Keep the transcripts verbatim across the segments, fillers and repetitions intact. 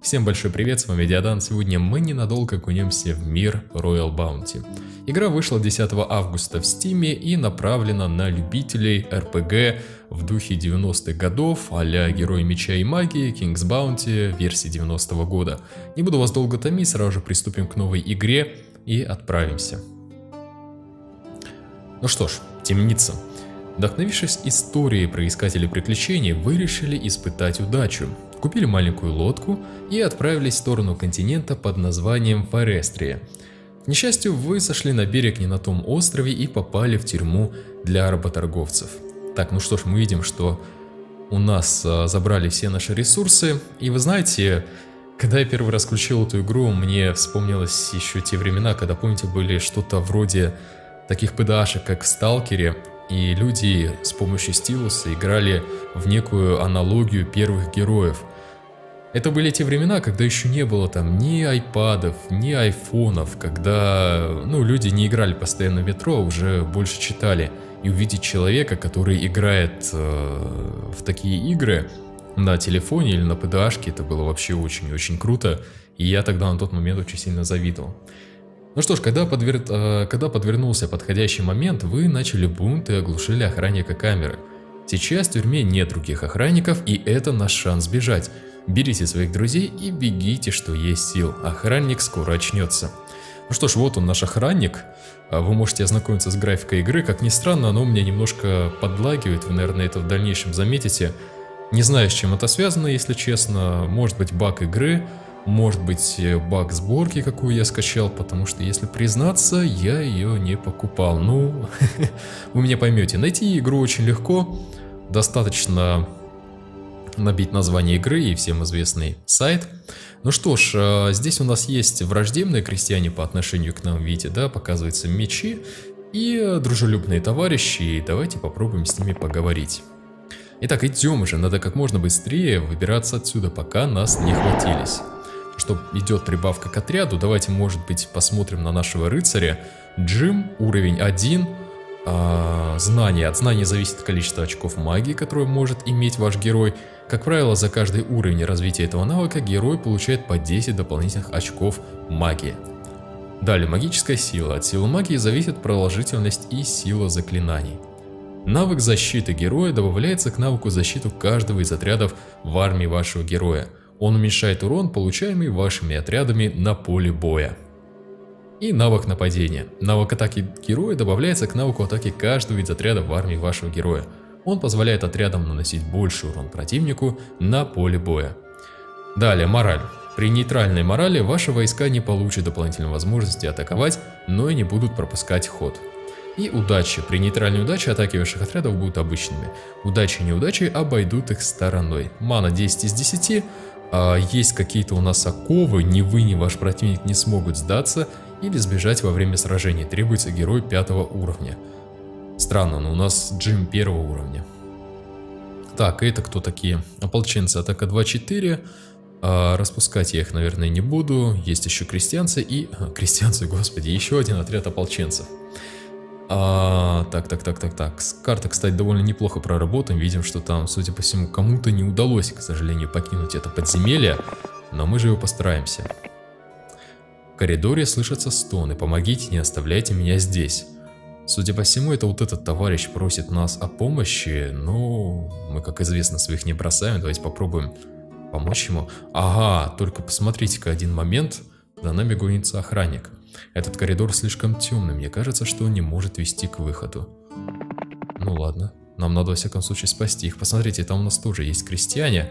Всем большой привет, с вами Диадан. Сегодня мы ненадолго окунемся в мир Royal Bounty. Игра вышла десятого августа в Steam и направлена на любителей эр пи джи в духе девяностых годов, а-ля Герои Меча и Магии, King's Bounty версии девяностого года. Не буду вас долго томить, сразу же приступим к новой игре и отправимся. Ну что ж, темница. Вдохновившись историей про искателей приключений, вы решили испытать удачу. Купили маленькую лодку и отправились в сторону континента под названием Форестрия. К несчастью, вы сошли на берег не на том острове и попали в тюрьму для работорговцев. Так, ну что ж, мы видим, что у нас а, забрали все наши ресурсы. И вы знаете, когда я первый раз включил эту игру, мне вспомнилось еще те времена, когда, помните, были что-то вроде таких пи ди эй-шек, как в Сталкере. И люди с помощью стилуса играли в некую аналогию первых героев. Это были те времена, когда еще не было там ни айпадов, ни айфонов, когда ну, люди не играли постоянно в метро, а уже больше читали. И увидеть человека, который играет э, в такие игры на телефоне или на пи ди эй-шке, это было вообще очень-очень круто. И я тогда на тот момент очень сильно завидовал. Ну что ж, когда, подвер... когда подвернулся подходящий момент, вы начали бунт и оглушили охранника камеры. Сейчас в тюрьме нет других охранников, и это наш шанс бежать. Берите своих друзей и бегите, что есть сил. Охранник скоро очнется. Ну что ж, вот он, наш охранник. Вы можете ознакомиться с графикой игры. Как ни странно, оно у меня немножко подлагивает. Вы, наверное, это в дальнейшем заметите. Не знаю, с чем это связано, если честно. Может быть, баг игры. Может быть, баг сборки, какую я скачал, потому что, если признаться, я ее не покупал. Ну, вы меня поймете, найти игру очень легко, достаточно набить название игры и всем известный сайт. Ну что ж, здесь у нас есть враждебные крестьяне по отношению к нам, видите, да, показываются мечи, и дружелюбные товарищи, и давайте попробуем с ними поговорить. Итак, идем уже, надо как можно быстрее выбираться отсюда, пока нас не хватились. Что идет прибавка к отряду, давайте, может быть, посмотрим на нашего рыцаря. Джим, уровень один. А, знания. От знаний зависит количество очков магии, которое может иметь ваш герой. Как правило, за каждый уровень развития этого навыка герой получает по десять дополнительных очков магии. Далее, магическая сила. От силы магии зависит продолжительность и сила заклинаний. Навык защиты героя добавляется к навыку защиты каждого из отрядов в армии вашего героя. Он уменьшает урон, получаемый вашими отрядами на поле боя. И навык нападения. Навык атаки героя добавляется к навыку атаки каждого из отрядов в армии вашего героя. Он позволяет отрядам наносить больше урон противнику на поле боя. Далее, мораль. При нейтральной морали ваши войска не получат дополнительной возможности атаковать, но и не будут пропускать ход. И удача. При нейтральной удаче атаки ваших отрядов будут обычными. Удачи и неудачи обойдут их стороной. Мана десять из десяти. А есть какие-то у нас оковы, ни вы, ни ваш противник не смогут сдаться или сбежать во время сражений. Требуется герой пятого уровня. Странно, но у нас Джим первого уровня. Так, это кто такие? Ополченцы, атака два-четыре. А, распускать я их, наверное, не буду. Есть еще крестьянцы и... Крестьянцы, господи, еще один отряд ополченцев. А, так, так, так, так, так. Карта, кстати, довольно неплохо проработана. Видим, что там, судя по всему, кому-то не удалось, к сожалению, покинуть это подземелье. Но мы же его постараемся. В коридоре слышатся стоны. Помогите, не оставляйте меня здесь. Судя по всему, это вот этот товарищ просит нас о помощи. Но мы, как известно, своих не бросаем. Давайте попробуем помочь ему. Ага, только посмотрите-ка один момент. За нами гонится охранник. Этот коридор слишком темный, мне кажется, что он не может вести к выходу. Ну ладно, нам надо во всяком случае спасти их. Посмотрите, там у нас тоже есть крестьяне.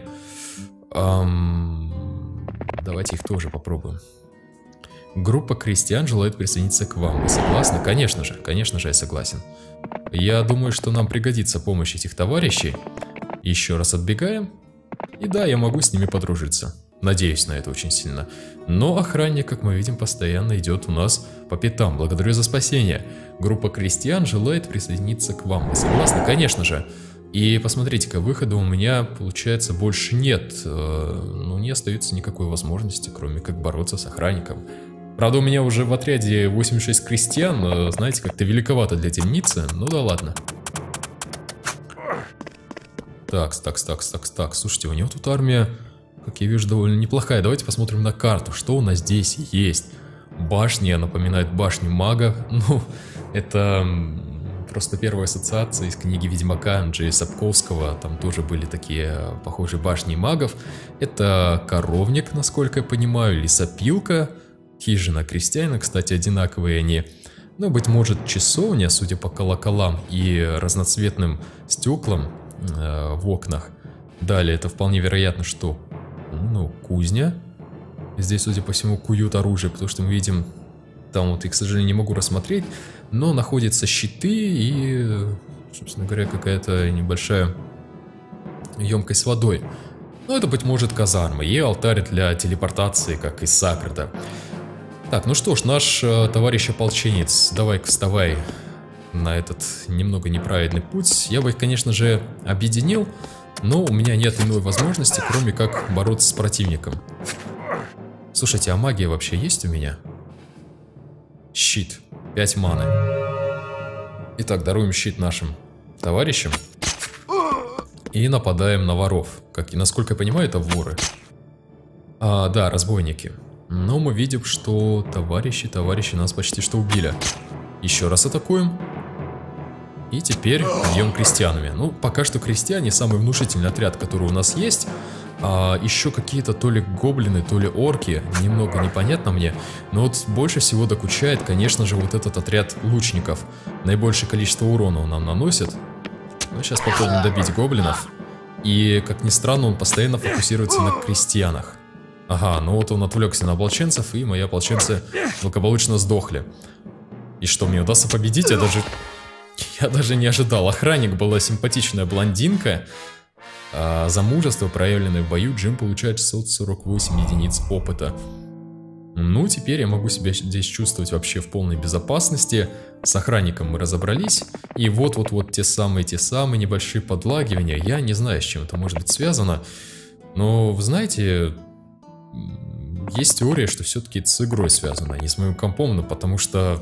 Эм... Давайте их тоже попробуем. Группа крестьян желает присоединиться к вам. Вы согласны? Конечно же, конечно же я согласен. Я думаю, что нам пригодится помощь этих товарищей. Еще раз отбегаем. И да, я могу с ними подружиться. Надеюсь на это очень сильно. Но охранник, как мы видим, постоянно идет у нас по пятам. Благодарю за спасение. Группа крестьян желает присоединиться к вам. Вы согласны? Конечно же. И посмотрите-ка, выхода у меня, получается, больше нет. Ну, не остается никакой возможности, кроме как бороться с охранником. Правда, у меня уже в отряде восемьдесят шесть крестьян. Знаете, как-то великовато для темницы. Ну да ладно. Так, так, так, так, так. Слушайте, у него тут армия как я вижу, довольно неплохая. Давайте посмотрим на карту, что у нас здесь есть. Башня напоминает башню мага. Ну, это просто первая ассоциация из книги Ведьмака Анджея Сапковского. Там тоже были такие похожие башни магов. Это коровник, насколько я понимаю, лесопилка, хижина крестьянина, кстати, одинаковые они. Ну, быть может, часовня, судя по колоколам и разноцветным стеклам э, в окнах. Далее, это вполне вероятно, что, ну, кузня. Здесь, судя по всему, куют оружие, потому что мы видим, там вот, я, к сожалению, не могу рассмотреть, но находятся щиты и, собственно говоря, какая-то небольшая емкость с водой. Ну, это, быть может, казарма и алтарь для телепортации, как из Сакрада. Так, ну что ж, наш э, товарищ ополченец, давай-ка вставай на этот немного неправильный путь. Я бы их, конечно же, объединил, но у меня нет иной возможности, кроме как бороться с противником. Слушайте, а магия вообще есть у меня? Щит. пять маны. Итак, даруем щит нашим товарищам. И нападаем на воров. Как и насколько я понимаю, это воры. А, да, разбойники. Но мы видим, что товарищи, товарищи нас почти что убили. Еще раз атакуем. И теперь бьем крестьянами. Ну, пока что крестьяне самый внушительный отряд, который у нас есть. А еще какие-то то ли гоблины, то ли орки. Немного непонятно мне. Но вот больше всего докучает, конечно же, вот этот отряд лучников. Наибольшее количество урона он нам наносит. Ну, сейчас попробуем добить гоблинов. И, как ни странно, он постоянно фокусируется на крестьянах. Ага, ну вот он отвлекся на ополченцев, и мои ополченцы благополучно сдохли. И что, мне удастся победить? Я даже... Я даже не ожидал. Охранник была симпатичная блондинка. А за мужество, проявленное в бою, Джим получает шестьсот сорок восемь единиц опыта. Ну, теперь я могу себя здесь чувствовать вообще в полной безопасности. С охранником мы разобрались. И вот-вот-вот те самые-те самые небольшие подлагивания. Я не знаю, с чем это может быть связано. Но, вы знаете... Есть теория, что все-таки это с игрой связано, а не с моим компом, но потому что,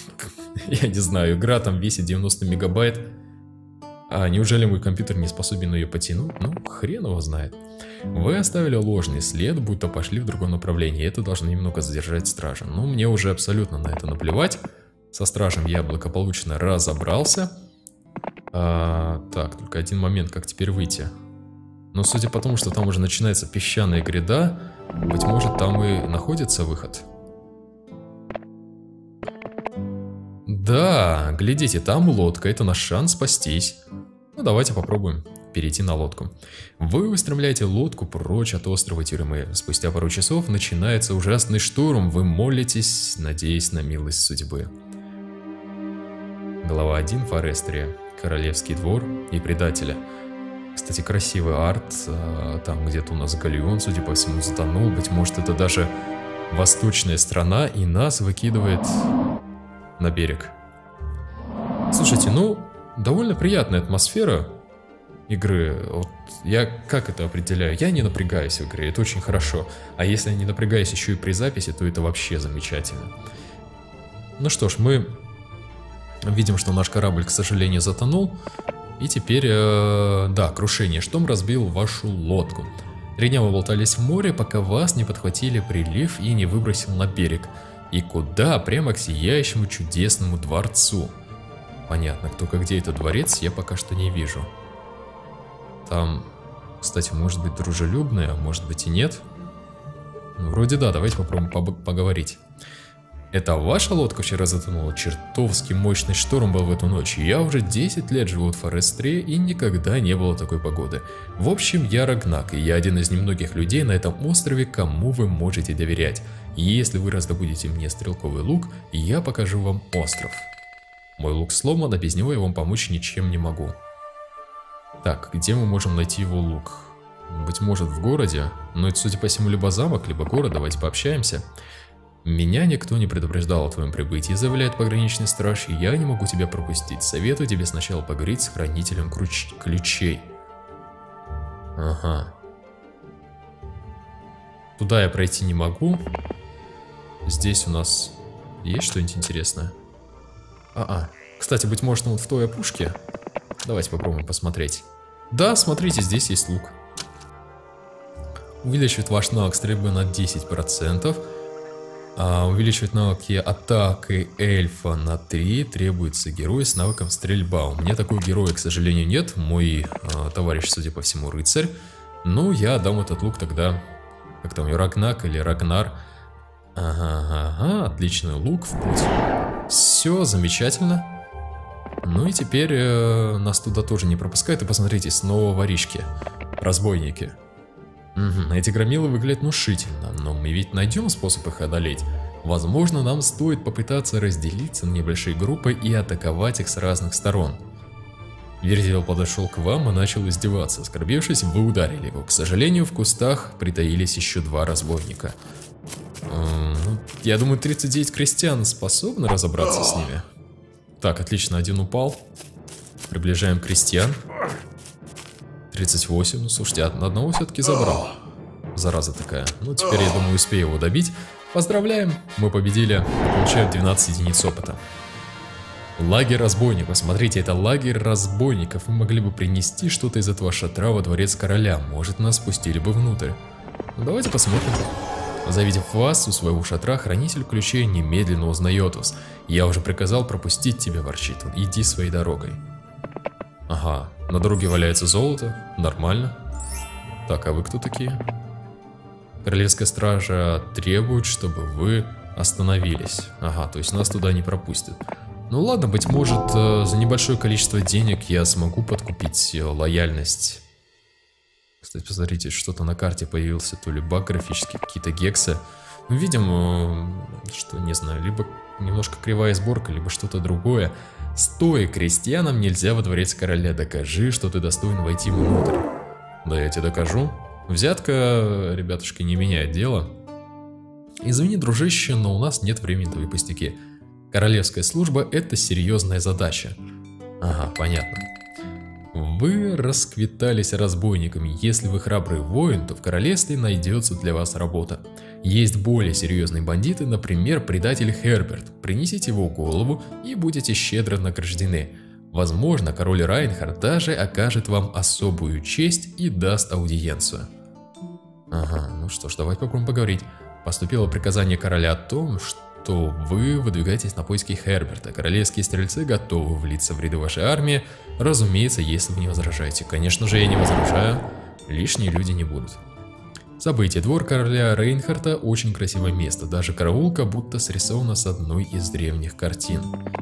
я не знаю, игра там весит девяносто мегабайт, а неужели мой компьютер не способен ее потянуть? Ну, хрен его знает. Вы оставили ложный след, будто пошли в другом направлении, это должно немного задержать стража. Но мне уже абсолютно на это наплевать. Со стражем я благополучно разобрался. А, так, только один момент, как теперь выйти? Но судя по тому, что там уже начинается песчаная гряда, быть может, там и находится выход. Да, глядите, там лодка, это наш шанс спастись. Ну, давайте попробуем перейти на лодку. Вы устремляете лодку прочь от острова тюрьмы. Спустя пару часов начинается ужасный шторм, вы молитесь, надеясь на милость судьбы. Глава один. Форестрия. Королевский двор и предателя. Кстати, красивый арт. Там где-то у нас галеон, судя по всему, затонул. Быть может, это даже восточная страна, и нас выкидывает на берег. Слушайте, ну, довольно приятная атмосфера игры. Вот я как это определяю? Я не напрягаюсь в игре, это очень хорошо. А если я не напрягаюсь еще и при записи, то это вообще замечательно. Ну что ж, мы видим, что наш корабль, к сожалению, затонул. И теперь, э, да, крушение. Шторм разбил вашу лодку. Три дня вы болтались в море, пока вас не подхватили прилив и не выбросил на берег. И куда? Прямо к сияющему чудесному дворцу. Понятно, только где этот дворец, я пока что не вижу. Там, кстати, может быть дружелюбное, а может быть и нет. Ну, вроде да, давайте попробуем поговорить. Это ваша лодка вчера затонула? Чертовски мощный шторм был в эту ночь. Я уже десять лет живу в Форестре и никогда не было такой погоды. В общем, я Рагнак, и я один из немногих людей на этом острове, кому вы можете доверять. И если вы раздобудете мне стрелковый лук, я покажу вам остров. Мой лук сломан, а без него я вам помочь ничем не могу. Так, где мы можем найти его лук? Быть может, в городе? Но это, судя по всему, либо замок, либо город. Давайте пообщаемся. Меня никто не предупреждал о твоем прибытии, заявляет пограничный страж, и я не могу тебя пропустить. Советую тебе сначала поговорить с хранителем ключ... ключей. Ага. Туда я пройти не могу. Здесь у нас есть что-нибудь интересное? А-а. Кстати, быть может, он вот в той опушке? Давайте попробуем посмотреть. Да, смотрите, здесь есть лук. увеличивает ваш навык стрельбы на десять процентов. А увеличивать навыки атаки эльфа на три. Требуется герой с навыком стрельба. У меня такого героя, к сожалению, нет. Мой э, товарищ, судя по всему, рыцарь. Ну, я отдам этот лук тогда, как там, Рагнак или Рагнар. Ага, ага, ага, отличный лук в путь. Все, замечательно. Ну и теперь э, нас туда тоже не пропускают. И посмотрите, снова воришки, разбойники. Угу, эти громилы выглядят внушительно, но мы ведь найдем способ их одолеть. Возможно, нам стоит попытаться разделиться на небольшие группы и атаковать их с разных сторон. Верзил подошел к вам и начал издеваться. Оскорбившись, вы ударили его. К сожалению, в кустах притаились еще два разбойника. Эм, я думаю, тридцать девять крестьян способны разобраться с ними. Так, отлично, один упал. Приближаем крестьян. тридцать восемь, ну слушайте, одного все-таки забрал. Зараза такая. Ну теперь, я думаю, успею его добить. Поздравляем, мы победили. Получаем двенадцать единиц опыта. Лагерь разбойников. Смотрите, это лагерь разбойников. Мы могли бы принести что-то из этого шатра во дворец короля. Может, нас спустили бы внутрь. Ну, давайте посмотрим. Завидев вас у своего шатра, хранитель ключей немедленно узнает вас. Я уже приказал пропустить тебя, ворчит он. Иди своей дорогой. Ага, на дороге валяется золото. Нормально. Так, а вы кто такие? Королевская стража требует, чтобы вы остановились. Ага, то есть нас туда не пропустят. Ну ладно, быть может, за небольшое количество денег я смогу подкупить лояльность. Кстати, посмотрите, что-то на карте появился, то ли баг графический, какие-то гексы. Ну, видим, что, не знаю, либо немножко кривая сборка, либо что-то другое. Стой, крестьянам нельзя во дворец короля, докажи, что ты достоин войти внутрь. Да, я тебе докажу. Взятка, ребятушки, не меняет дело. Извини, дружище, но у нас нет времени на твои пустяки. Королевская служба – это серьезная задача. Ага, понятно. Вы расквитались разбойниками. Если вы храбрый воин, то в королевстве найдется для вас работа. Есть более серьезные бандиты, например, предатель Херберт. Принесите его голову и будете щедро награждены. Возможно, король Райнхард даже окажет вам особую честь и даст аудиенцию. Ага, ну что ж, давайте попробуем поговорить. Поступило приказание короля о том, что то вы выдвигаетесь на поиски Херберта. Королевские стрельцы готовы влиться в ряды вашей армии, разумеется, если вы не возражаете. Конечно же, я не возражаю, лишние люди не будут. Событие. Двор короля Рейнхарда очень красивое место, даже караулка будто срисована с одной из древних картин.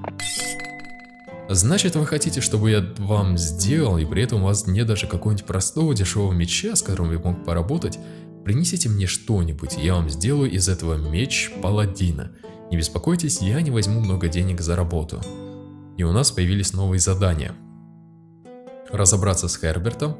Значит, вы хотите, чтобы я вам сделал, и при этом у вас нет даже какого-нибудь простого дешевого меча, с которым я мог поработать? Принесите мне что-нибудь, я вам сделаю из этого меч паладина. Не беспокойтесь, я не возьму много денег за работу. И у нас появились новые задания. Разобраться с Хербертом.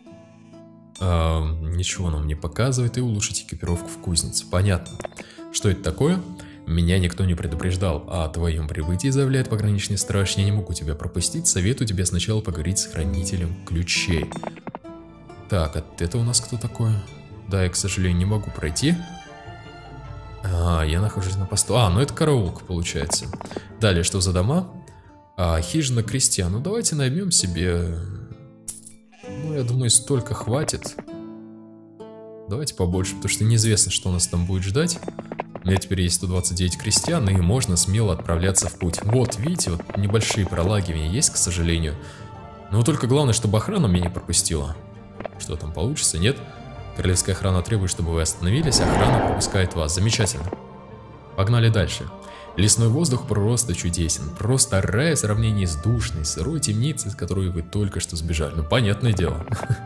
А, ничего нам не показывает, и улучшить экипировку в кузнице. Понятно. Что это такое? Меня никто не предупреждал. О твоем прибытии, заявляет пограничный страж, я не могу тебя пропустить. Советую тебе сначала поговорить с хранителем ключей. Так, а это у нас кто такой? Да, я, к сожалению, не могу пройти. А, я нахожусь на посту. А, ну это караулка, получается. Далее, что за дома? А, хижина крестьян. Ну, давайте наймем себе... Ну, я думаю, столько хватит. Давайте побольше, потому что неизвестно, что нас там будет ждать. У меня теперь есть сто двадцать девять крестьян, и можно смело отправляться в путь. Вот, видите, вот небольшие пролагивания есть, к сожалению. Но только главное, чтобы охрана меня не пропустила. Что там получится, нет? Королевская охрана требует, чтобы вы остановились, охрана пропускает вас. Замечательно. Погнали дальше. Лесной воздух просто чудесен. Просто рай в сравнении с душной, сырой темницей, из которой вы только что сбежали. Ну, понятное дело.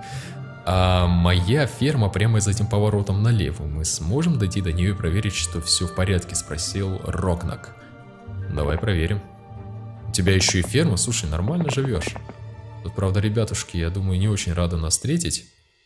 А моя ферма прямо за этим поворотом налево. Мы сможем дойти до нее и проверить, что все в порядке, спросил Рогнак. Давай проверим. У тебя еще и ферма? Слушай, нормально живешь. Тут, правда, ребятушки, я думаю, не очень рады нас встретить.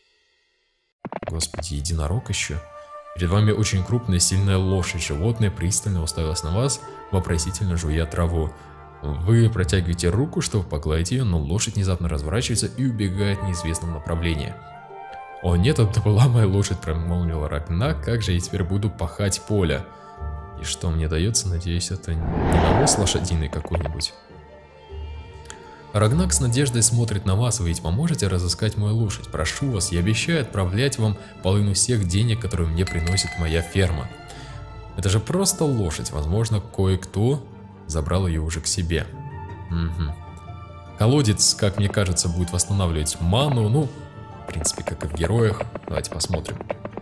Господи, единорог еще. Перед вами очень крупная, сильная лошадь. Животное пристально уставилось на вас, вопросительно жуя траву. Вы протягиваете руку, чтобы погладить ее, но лошадь внезапно разворачивается и убегает в неизвестном направлении. «О нет, это была моя лошадь», — промолвил Рагнак. «Как же я теперь буду пахать поле?» И что мне дается? Надеюсь, это не навоз лошадиный какой-нибудь. Рагнак с надеждой смотрит на вас, вы ведь поможете разыскать мою лошадь. Прошу вас, я обещаю отправлять вам половину всех денег, которые мне приносит моя ферма. Это же просто лошадь, возможно, кое-кто забрал ее уже к себе. Угу. Колодец, как мне кажется, будет восстанавливать ману, ну, в принципе, как и в героях. Давайте посмотрим.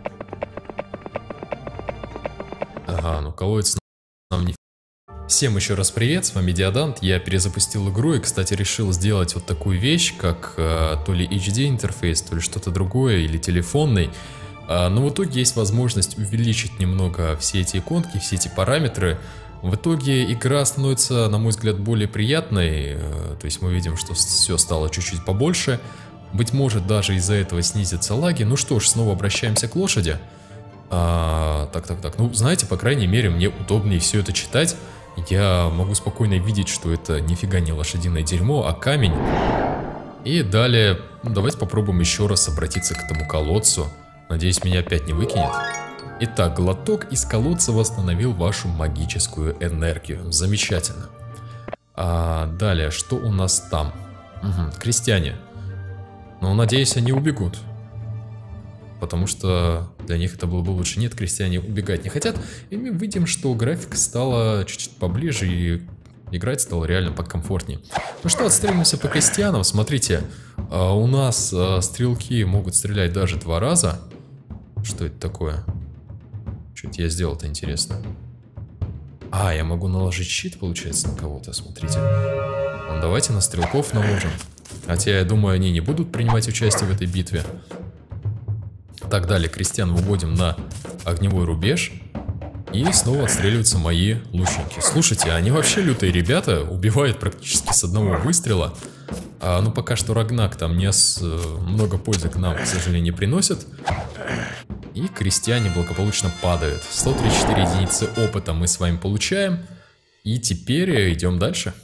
Ага, ну колодец нам не... Всем еще раз привет, с вами Диодант, я перезапустил игру и, кстати, решил сделать вот такую вещь, как э, то ли эйч ди интерфейс, то ли что-то другое, или телефонный. Э, но в итоге есть возможность увеличить немного все эти иконки, все эти параметры. В итоге игра становится, на мой взгляд, более приятной, э, то есть мы видим, что все стало чуть-чуть побольше. Быть может, даже из-за этого снизятся лаги. Ну что ж, снова обращаемся к лошади. А, так, так, так, ну знаете, по крайней мере, мне удобнее все это читать. Я могу спокойно видеть, что это нифига не лошадиное дерьмо, а камень. И далее, ну, давайте попробуем еще раз обратиться к этому колодцу. Надеюсь, меня опять не выкинет. Итак, глоток из колодца восстановил вашу магическую энергию. Замечательно. А далее, что у нас там? Угу, крестьяне. Ну, надеюсь, они убегут. Потому что для них это было бы лучше. Нет, крестьяне убегать не хотят. И мы видим, что графика стала чуть-чуть поближе и играть стало реально покомфортнее. Ну что, отстреливаемся по крестьянам. Смотрите, у нас стрелки могут стрелять даже два раза. Что это такое? Что это я сделал-то, интересно? А, я могу наложить щит, получается, на кого-то. Смотрите. Ну, давайте на стрелков наложим. Хотя, я думаю, они не будут принимать участие в этой битве. Так, далее крестьян выводим на огневой рубеж. И снова отстреливаются мои лучники. Слушайте, они вообще лютые ребята. Убивают практически с одного выстрела. А, ну, пока что Рагнак там не с, много пользы к нам, к сожалению, не приносит. И крестьяне благополучно падают. сто тридцать четыре единицы опыта мы с вами получаем. И теперь идем дальше.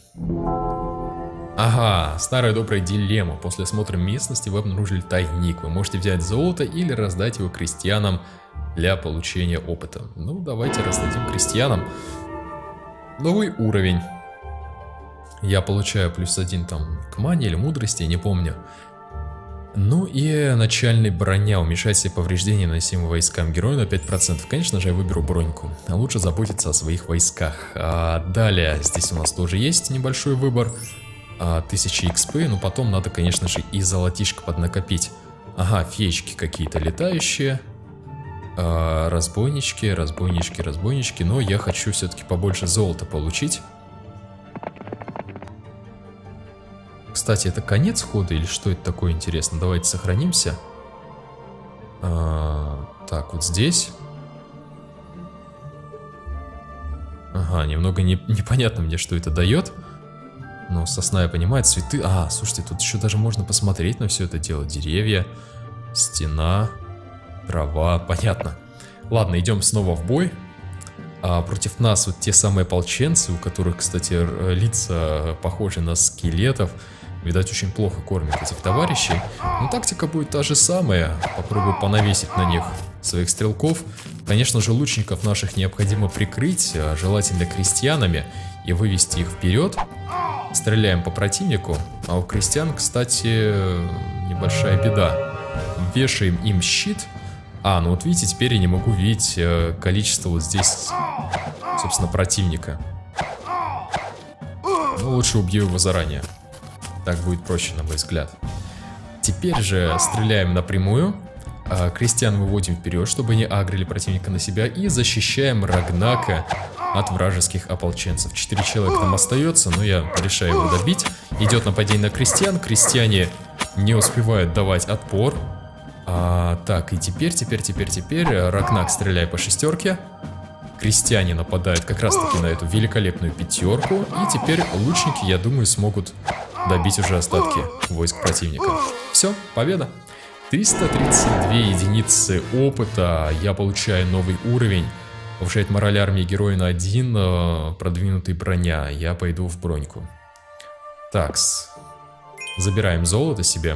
Ага, старая добрая дилемма. После осмотра местности вы обнаружили тайник. Вы можете взять золото или раздать его крестьянам для получения опыта. Ну, давайте раздадим крестьянам. Новый уровень. Я получаю плюс один там к мане или мудрости, не помню. Ну и начальная броня. Уменьшает все повреждения, наносимые войскам героя на пять процентов. Конечно же, я выберу броньку. А лучше заботиться о своих войсках. А далее, здесь у нас тоже есть небольшой выбор. тысяча икс пи, но потом надо, конечно же, и золотишко поднакопить. Ага, феечки какие-то летающие. А, разбойнички, разбойнички, разбойнички. Но я хочу все-таки побольше золота получить. Кстати, это конец хода или что это такое, интересно? Давайте сохранимся. А, так, вот здесь. Ага, немного не, непонятно мне, что это дает. Ну, сосна, я понимаю, цветы. А, слушайте, тут еще даже можно посмотреть на все это дело. Деревья, стена, трава. Понятно. Ладно, идем снова в бой. А против нас вот те самые ополченцы, у которых, кстати, лица похожи на скелетов. Видать, очень плохо кормят этих товарищей. Но тактика будет та же самая. Попробую понавесить на них своих стрелков. Конечно же, лучников наших необходимо прикрыть, желательно крестьянами, и вывести их вперед. Стреляем по противнику. А у крестьян, кстати, небольшая беда. Вешаем им щит. А, ну вот видите, теперь я не могу видеть количество вот здесь, собственно, противника. Ну, лучше убью его заранее. Так будет проще, на мой взгляд. Теперь же стреляем напрямую. Крестьян выводим вперед, чтобы не агрили противника на себя. И защищаем Рагнака от вражеских ополченцев. Четыре человека там остается, но я решаю его добить. Идет нападение на крестьян. Крестьяне не успевают давать отпор. А, так, и теперь, теперь, теперь, теперь Рагнак, стреляй по шестерке. Крестьяне нападают как раз таки на эту великолепную пятерку. И теперь лучники, я думаю, смогут добить уже остатки войск противника. Все, победа. триста тридцать две единицы опыта. Я получаю новый уровень. Повышает мораль армии героя на один. Продвинутый броня. Я пойду в броньку. Такс. Забираем золото себе.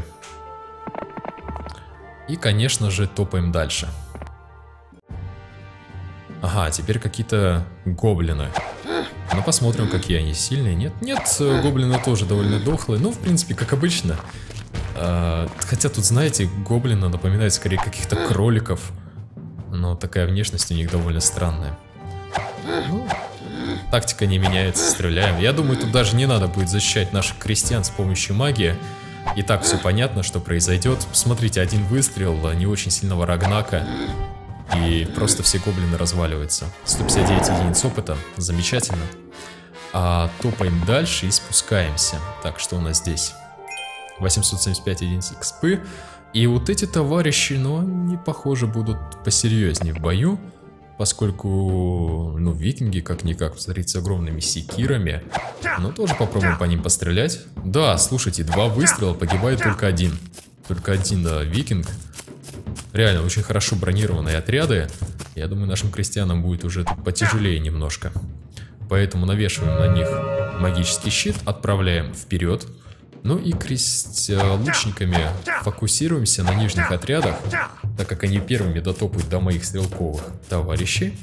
И, конечно же, топаем дальше. Ага, теперь какие-то гоблины. Но посмотрим, какие они сильные. Нет, нет, гоблины тоже довольно дохлые. Ну, в принципе, как обычно. А, хотя тут, знаете, гоблины напоминают скорее каких-то кроликов. Но такая внешность у них довольно странная. Ну, тактика не меняется, стреляем. Я думаю, тут даже не надо будет защищать наших крестьян с помощью магии. И так все понятно, что произойдет. Посмотрите, один выстрел не очень сильного Рагнака. И просто все гоблины разваливаются. сто пятьдесят девять единиц опыта. Замечательно. А топаем дальше и спускаемся. Так, что у нас здесь? восемьсот семьдесят пять единиц экспы. И вот эти товарищи, ну, они, похоже, будут посерьезнее в бою. Поскольку, ну, викинги, как-никак, смотрите, с огромными секирами. Но тоже попробуем по ним пострелять. Да, слушайте, два выстрела, погибает только один. Только один, да, викинг. Реально, очень хорошо бронированные отряды. Я думаю, нашим крестьянам будет уже тут потяжелее немножко. Поэтому навешиваем на них магический щит, отправляем вперед. Ну и крест... лучниками фокусируемся на нижних отрядах, так как они первыми дотопают до моих стрелковых товарищей.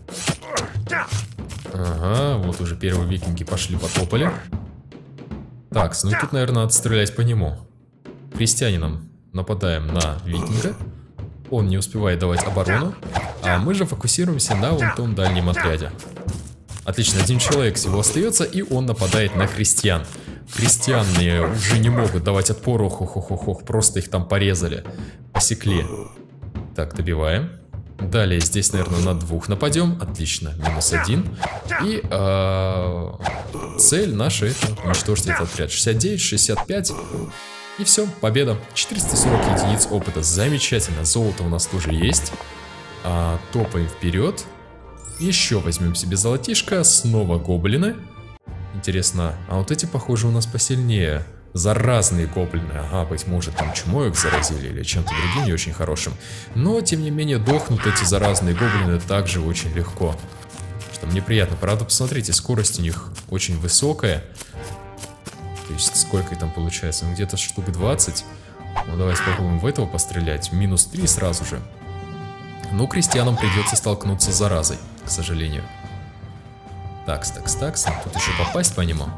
Ага, вот уже первые викинги пошли, потопали. Так, ну и тут, наверное, надо стрелять по нему. Крестьянином нападаем на викинга. Он не успевает давать оборону, а мы же фокусируемся на вон том дальнем отряде. Отлично, один человек всего остается, и он нападает на крестьян. Крестьяне уже не могут давать отпор, ох-ох-ох-ох, просто их там порезали, посекли. Так, добиваем. Далее здесь, наверное, на двух нападем. Отлично, минус один. И э, цель наша это уничтожить этот отряд. шестьдесят девять, шестьдесят пять. И все, победа. четыреста сорок единиц опыта. Замечательно. Золото у нас тоже есть. А, топаем вперед. Еще возьмем себе золотишко. Снова гоблины. Интересно, а вот эти, похоже, у нас посильнее. Заразные гоблины. Ага, быть может, там чумой их заразили или чем-то другим не очень хорошим. Но, тем не менее, дохнут эти заразные гоблины также очень легко. Что мне приятно. Правда, посмотрите, скорость у них очень высокая. То есть, сколько там получается? Ну, где-то штук двадцать. Ну, давайте попробуем в этого пострелять. Минус три сразу же. Ну, крестьянам придется столкнуться с заразой, к сожалению. Такс, такс, такс. Тут еще попасть по нему.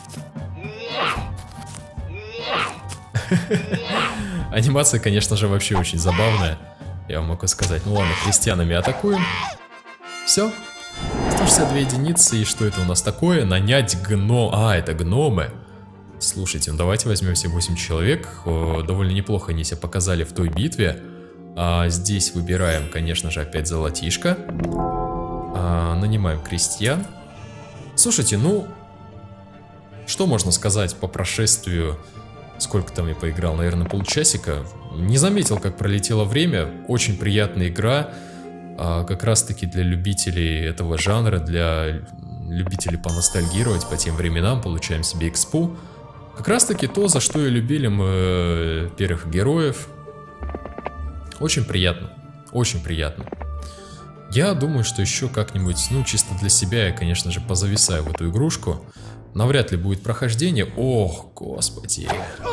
Анимация, конечно же, вообще очень забавная. Я вам могу сказать. Ну ладно, крестьянами атакуем. Все. сто шестьдесят две единицы. И что это у нас такое? Нанять гном... А, это гномы. Слушайте, ну давайте возьмем все восемь человек. О, довольно неплохо они себя показали в той битве. А здесь выбираем, конечно же, опять золотишко. А, нанимаем крестьян. Слушайте, ну... Что можно сказать по прошествию... Сколько там я поиграл? Наверное, полчасика. Не заметил, как пролетело время. Очень приятная игра. А, как раз-таки для любителей этого жанра, для любителей поностальгировать по тем временам. Получаем себе экспу. Как раз-таки то, за что и любили мы первых героев. Очень приятно. Очень приятно. Я думаю, что еще как-нибудь, ну, чисто для себя я, конечно же, позависаю в эту игрушку. Навряд ли будет прохождение. Ох, господи.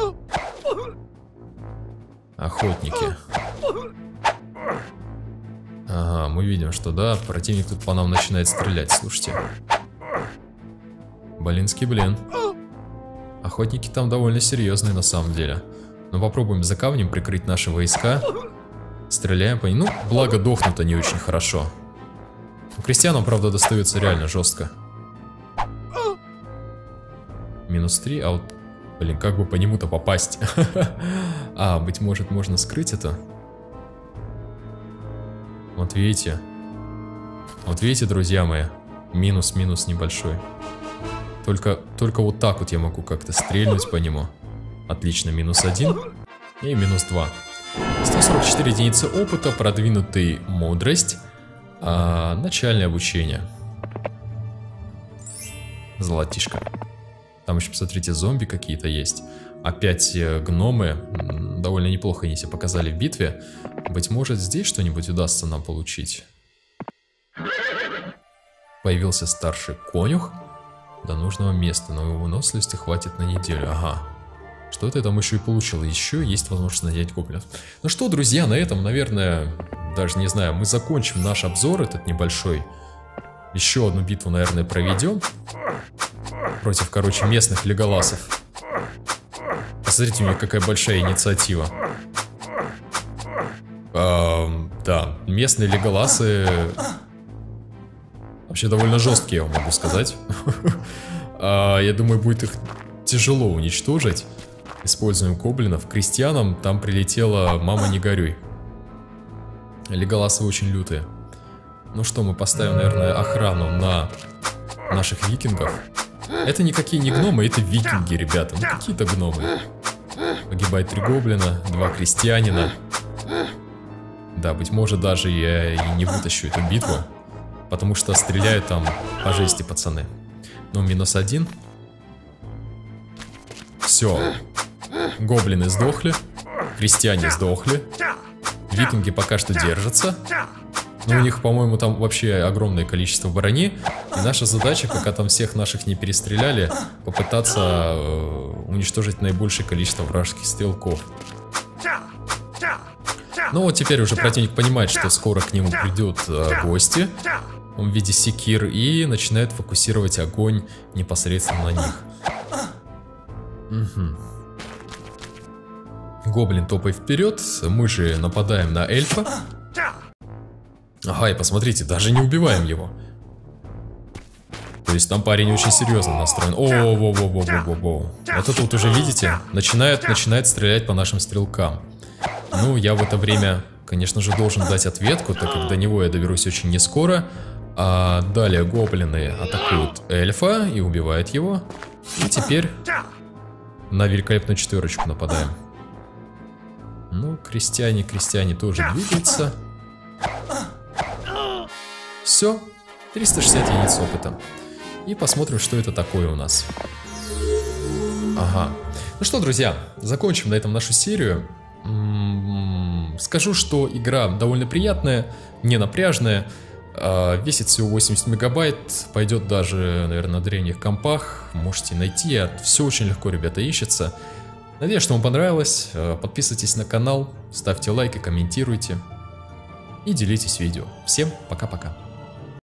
Охотники. Ага, мы видим, что да, противник тут по нам начинает стрелять, слушайте. Блинский блин. Охотники там довольно серьезные на самом деле. Но попробуем за камнем прикрыть наши войска. Стреляем по ним. Ну, благо дохнут они очень хорошо. Крестьянам, правда, достается реально жестко. Минус три, а вот, блин, как бы по нему-то попасть? А, быть может, можно скрыть это? Вот видите? Вот видите, друзья мои? Минус-минус небольшой. Только, только вот так вот я могу как-то стрельнуть по нему. Отлично, минус один и минус два. сто сорок четыре единицы опыта, продвинутый мудрость, а, начальное обучение. Золотишко. Там еще, посмотрите, зомби какие-то есть. Опять гномы. Довольно неплохо они себя показали в битве. Быть может, здесь что-нибудь удастся нам получить. Появился старший конюх. До нужного места, но его выносливости хватит на неделю. Ага. Что-то я там еще и получил. Еще есть возможность нанять гоблинов. Ну что, друзья, на этом, наверное, даже не знаю, мы закончим наш обзор этот небольшой. Еще одну битву, наверное, проведем. Против, короче, местных леголасов. Посмотрите, у них какая большая инициатива. А, да, местные леголасы вообще довольно жесткие, я вам могу сказать. а, я думаю, будет их тяжело уничтожить. Используем гоблинов. Крестьянам там прилетела «Мама, не горюй». Леголасы очень лютые. Ну что, мы поставим, наверное, охрану на наших викингов. Это никакие не гномы, это викинги, ребята. Ну какие-то гномы. Погибает три гоблина, два крестьянина. Да, быть может, даже я и не вытащу эту битву. Потому что стреляют там по жести, пацаны. Ну, минус один. Все. Гоблины сдохли. Крестьяне сдохли. Викинги пока что держатся. Но у них, по-моему, там вообще огромное количество брони. И наша задача, пока там всех наших не перестреляли, попытаться э, уничтожить наибольшее количество вражеских стрелков. Ну вот теперь уже противник понимает, что скоро к нему придут э, гости в виде секир и начинает фокусировать огонь непосредственно на них. Угу. Гоблин топай вперед, мы же нападаем на эльфа. Ага, и посмотрите, даже не убиваем его. То есть там парень очень серьезно настроен. О, во, во, во, во, во, во. Вот это вот уже, видите, начинает, начинает стрелять по нашим стрелкам. Ну, я в это время, конечно же, должен дать ответку, так как до него я доберусь очень не скоро. А далее гоблины атакуют эльфа и убивают его. И теперь на великолепную четверочку нападаем. Ну, крестьяне, крестьяне тоже двигаются. Все, триста шестьдесят единиц опыта. И посмотрим, что это такое у нас. Ага. Ну что, друзья, закончим на этом нашу серию. М-м-м, скажу, что игра довольно приятная, не напряжная. А, весит всего восемьдесят мегабайт. Пойдет даже, наверное, на древних компах. Можете найти. Все очень легко, ребята, ищется. Надеюсь, что вам понравилось. Подписывайтесь на канал, ставьте лайки, комментируйте. И делитесь видео. Всем пока-пока.